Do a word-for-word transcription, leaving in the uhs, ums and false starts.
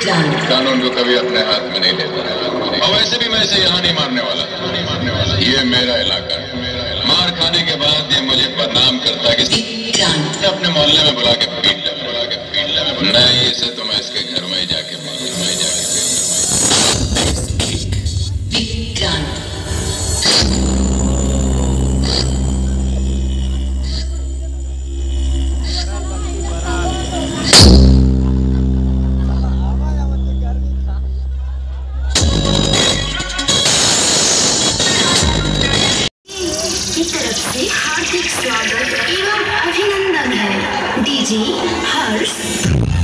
कानून को कभी अपने हाथ में नहीं लेता, और वैसे भी मैं इसे यहाँ नहीं मारने वाला। ये मेरा इलाका है। मार खाने के बाद ये मुझे बदनाम करता है कि अपने मोहल्ले में बुला के पीट ले, बुला के पीट ले। नहीं, इसे तो मैं इसके घर में ही जाके मारूं, मैं जाके हार्दिक स्वागत एवं अभिनंदन है। डीजे हर्ष